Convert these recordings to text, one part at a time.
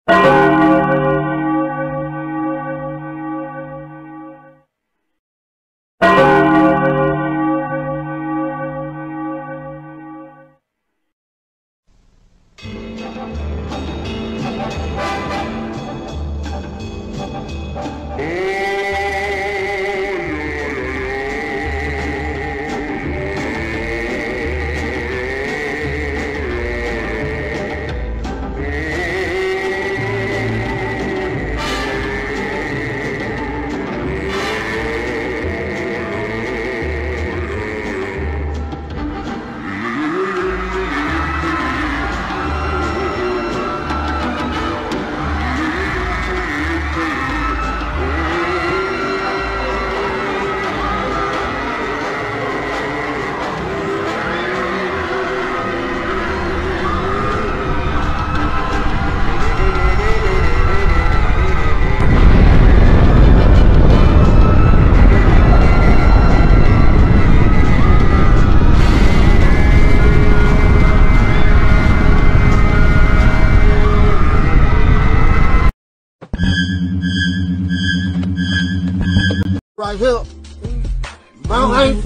Right here, Mount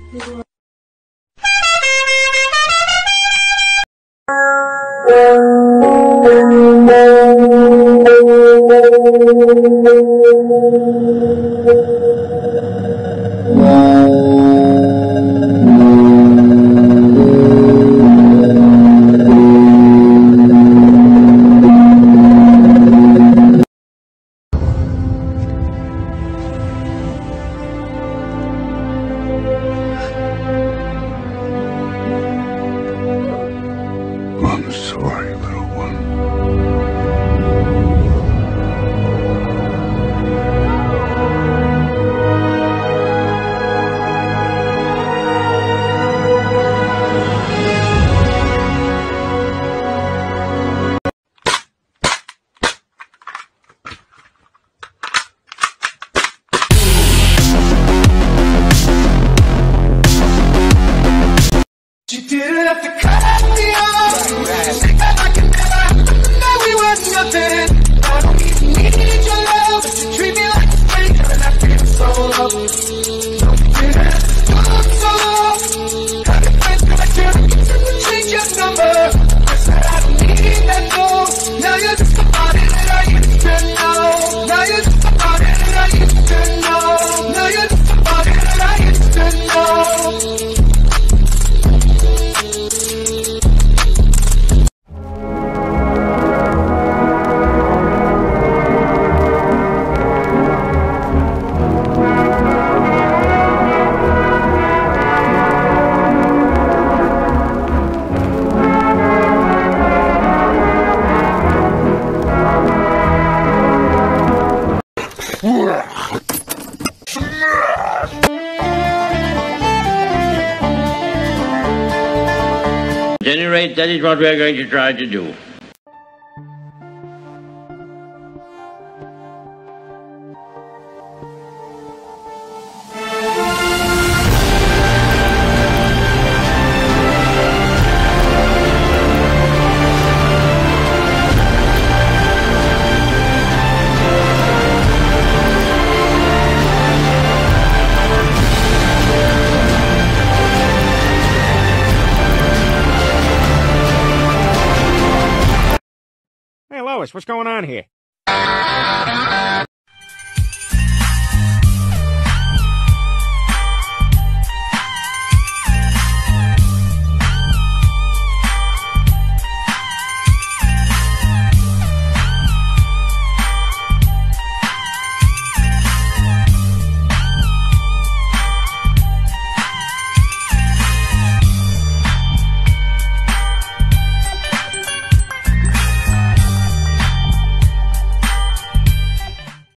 I'm sorry, little one. You didn't have to cut me off. Think that I can never know we were nothing. I don't even need your love, but you treat me like a stranger, and I feel so low. No, you didn't have to talk so long. How did I cut you? Change your number. I said I don't need that more. Now you're just a body that I used to know. Now you're just a body that I used to know. Now you're just a body that I used to know. At any rate, that is what we are going to try to do. Hey, Lois, what's going on here?